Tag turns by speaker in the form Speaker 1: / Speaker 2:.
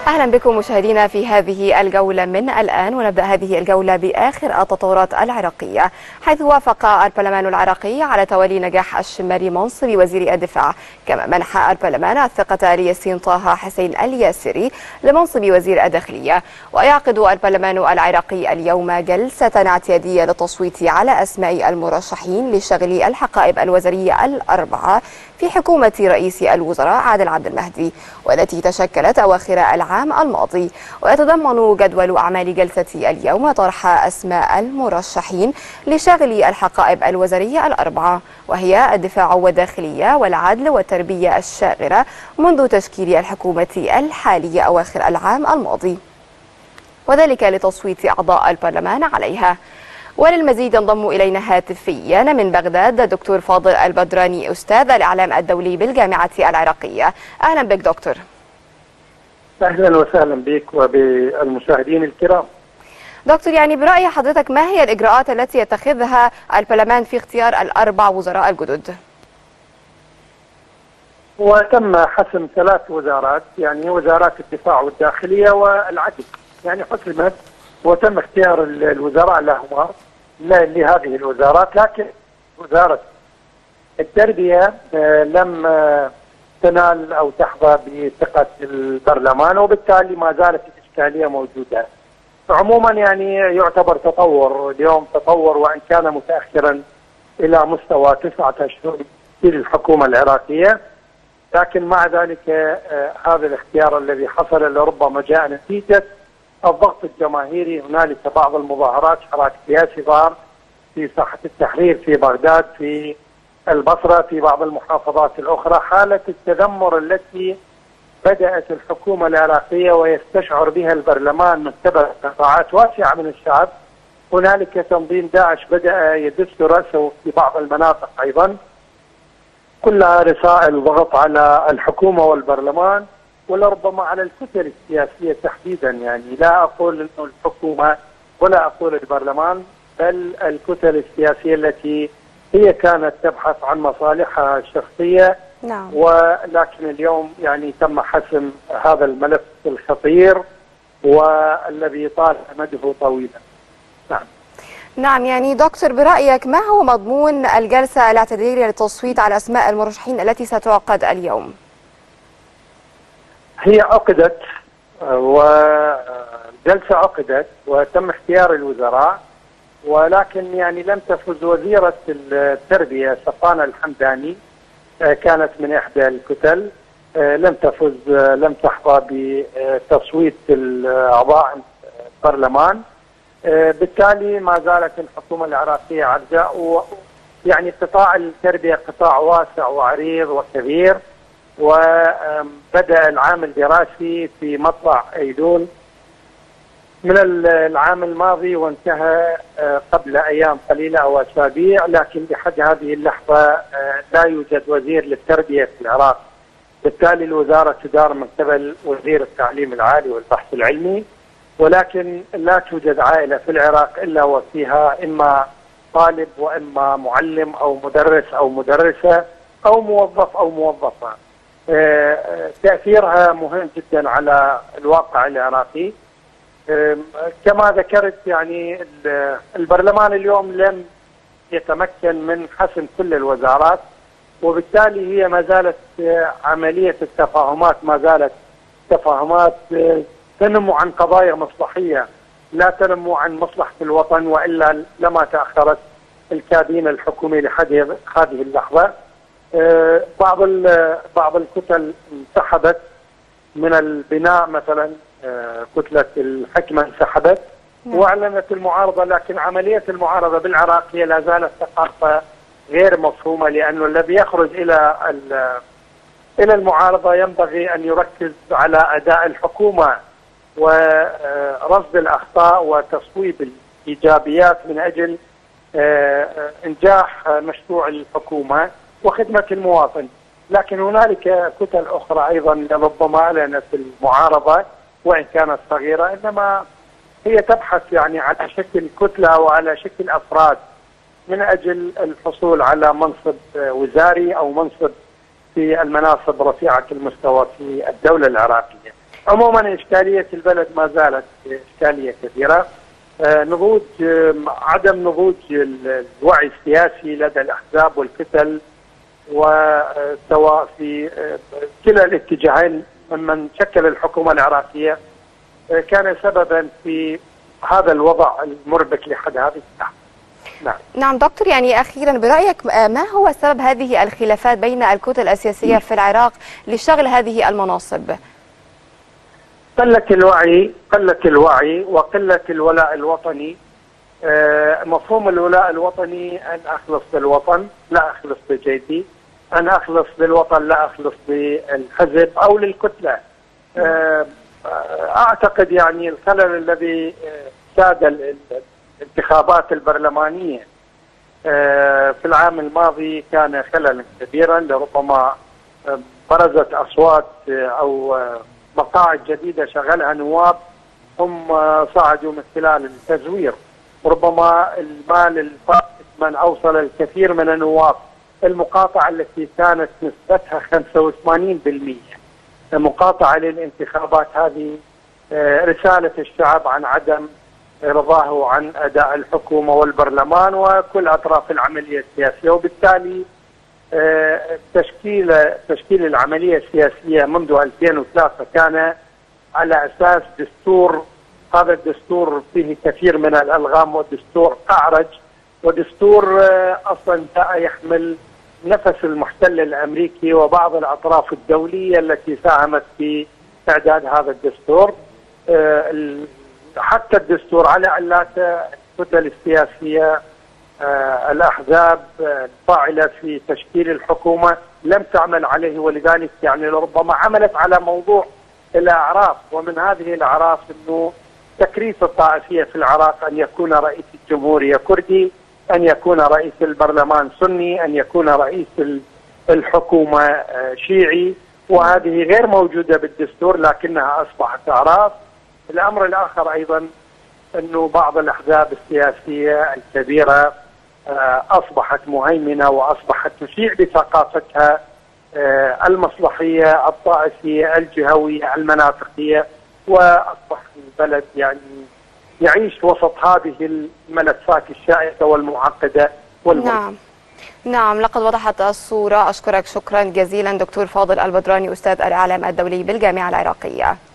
Speaker 1: أهلا بكم مشاهدينا في هذه الجولة من الآن، ونبدأ هذه الجولة بآخر التطورات العراقية، حيث وافق البرلمان العراقي على تولي نجاح الشماري منصب وزير الدفاع، كما منح البرلمان الثقة لياسين طه حسين الياسري لمنصب وزير الداخلية. ويعقد البرلمان العراقي اليوم جلسة اعتيادية للتصويت على أسماء المرشحين لشغل الحقائب الوزارية الأربعة في حكومة رئيس الوزراء عادل عبد المهدي، والتي تشكلت أواخر العام الماضي. ويتضمن جدول أعمال جلسة اليوم طرح أسماء المرشحين لشغل الحقائب الوزارية الأربعة، وهي الدفاع والداخلية والعدل والتربية الشاغرة منذ تشكيل الحكومة الحالية أواخر العام الماضي، وذلك لتصويت أعضاء البرلمان عليها. وللمزيد ينضم إلينا هاتفيا من بغداد الدكتور فاضل البدراني، أستاذ الإعلام الدولي بالجامعة العراقية. أهلا بك دكتور.
Speaker 2: أهلا وسهلا بك وبالمشاهدين الكرام.
Speaker 1: دكتور، يعني برأي حضرتك ما هي الإجراءات التي يتخذها البرلمان في اختيار الأربع وزراء الجدد؟
Speaker 2: وتم حسم 3 وزارات، يعني وزارات الدفاع والداخلية والعدل، يعني حسمت وتم اختيار الوزراء لهما لهذه الوزارات، لكن وزارة التربية لم تنال أو تحظى بثقة البرلمان، وبالتالي ما زالت الإشكالية موجودة. عموما يعني يعتبر تطور اليوم، تطور وإن كان متأخرا إلى مستوى 9 أشهر في الحكومة العراقية، لكن مع ذلك هذا الاختيار الذي حصل لربما جاء نتيجة الضغط الجماهيري. هنالك بعض المظاهرات، حراك سياسي ظهر في ساحة التحرير في بغداد، في البصرة، في بعض المحافظات الأخرى، حالة التذمر التي بدأت الحكومة العراقية ويستشعر بها البرلمان من قبل قطاعات واسعة من الشعب. هنالك تنظيم داعش بدأ يدس رأسه في بعض المناطق أيضا، كلها رسائل ضغط على الحكومة والبرلمان، ولربما على الكتل السياسية تحديدا. يعني لا أقول أنه الحكومة ولا أقول البرلمان، بل الكتل السياسية التي هي كانت تبحث عن مصالحها الشخصية.
Speaker 1: نعم.
Speaker 2: ولكن اليوم يعني تم حسم هذا الملف الخطير والذي طال مده طويلا. نعم.
Speaker 1: نعم، يعني دكتور برأيك ما هو مضمون الجلسة الاعتيادية للتصويت على أسماء المرشحين التي ستعقد اليوم؟
Speaker 2: هي عقدت وجلسة عقدت وتم اختيار الوزراء، ولكن يعني لم تفز وزيرة التربية صفانة الحمداني، كانت من إحدى الكتل، لم تفز، لم تحظى بتصويت أعضاء البرلمان. بالتالي ما زالت الحكومة العراقية عرجاء، يعني قطاع التربية قطاع واسع وعريض وكبير، وبدأ العام الدراسي في مطلع أيلول من العام الماضي وانتهى قبل أيام قليلة أو أسابيع، لكن لحد هذه اللحظة لا يوجد وزير للتربية في العراق. بالتالي الوزارة تدار من قبل وزير التعليم العالي والبحث العلمي، ولكن لا توجد عائلة في العراق إلا وفيها إما طالب وإما معلم أو مدرس أو مدرسة أو موظف أو موظفة. تأثيرها مهم جدا على الواقع العراقي. كما ذكرت، يعني البرلمان اليوم لم يتمكن من حسم كل الوزارات، وبالتالي هي ما زالت عملية التفاهمات، ما زالت تفاهمات تنم عن قضايا مصلحية، لا تنم عن مصلحة الوطن، وإلا لما تأخرت الكابينة الحكومي لحد هذه اللحظة. بعض الكتل انسحبت من البناء، مثلا كتلة الحكمة انسحبت واعلنت المعارضة، لكن عملية المعارضة بالعراق هي لا زالت ثقافة غير مفهومة، لأنه الذي يخرج إلى المعارضة ينبغي أن يركز على أداء الحكومة ورصد الأخطاء وتصويب الإيجابيات من أجل إنجاح مشروع الحكومة وخدمة المواطن. لكن هنالك كتل أخرى أيضا ربما أعلنت المعارضة وإن كانت صغيرة، إنما هي تبحث يعني على شكل كتلة وعلى شكل أفراد من أجل الحصول على منصب وزاري أو منصب في المناصب رفيعة المستوى في الدولة العراقية. عموما إشكالية البلد ما زالت إشكالية كبيرة. نضوج عدم نضوج الوعي السياسي لدى الأحزاب والكتل، وسواء في كلا الاتجاهين ممن شكل الحكومة العراقية، كان سببا في هذا الوضع المربك لحد هذه الساعة.
Speaker 1: نعم دكتور، يعني أخيرا برأيك ما هو سبب هذه الخلافات بين الكتل السياسية في العراق لشغل هذه المناصب؟
Speaker 2: قلة الوعي وقلة الولاء الوطني. مفهوم الولاء الوطني أن أخلص بالوطن لا أخلص بجيبي، أن أخلص بالوطن لا أخلص بالحزب أو للكتلة. أعتقد يعني الخلل الذي ساد الانتخابات البرلمانية في العام الماضي كان خللا كبيرا، لربما برزت أصوات أو مقاعد جديدة شغلها نواب هم صعدوا من خلال التزوير، ربما المال الفائت من أوصل الكثير من النواب. المقاطعة التي كانت نسبتها 85% مقاطعة للانتخابات، هذه رسالة الشعب عن عدم رضاه عن أداء الحكومة والبرلمان وكل أطراف العملية السياسية، وبالتالي تشكيل العملية السياسية منذ 2003 كان على أساس دستور. هذا الدستور فيه كثير من الألغام، والدستور أعرج، ودستور أصلا جاء يحمل نفس المحتل الأمريكي وبعض الأطراف الدولية التي ساهمت في إعداد هذا الدستور. حتى الدستور على علات الكتل السياسية الأحزاب الفاعلة في تشكيل الحكومة لم تعمل عليه، ولذلك يعني ربما عملت على موضوع الأعراف، ومن هذه الأعراف أنه تكريس الطائفية في العراق، أن يكون رئيس الجمهورية كردي، أن يكون رئيس البرلمان سني، أن يكون رئيس الحكومة شيعي، وهذه غير موجودة بالدستور لكنها أصبحت أعراف. الأمر الآخر أيضا أنه بعض الأحزاب السياسية الكبيرة أصبحت مهيمنة وأصبحت تشيع بثقافتها المصلحية الطائفية الجهوية المناطقية، وأصبح البلد يعني يعيش وسط هذه الملفات الشائكة والمعقدة
Speaker 1: نعم نعم، لقد وضحت الصورة. أشكرك شكرا جزيلا دكتور فاضل البدراني، أستاذ الإعلام الدولي بالجامعة العراقية.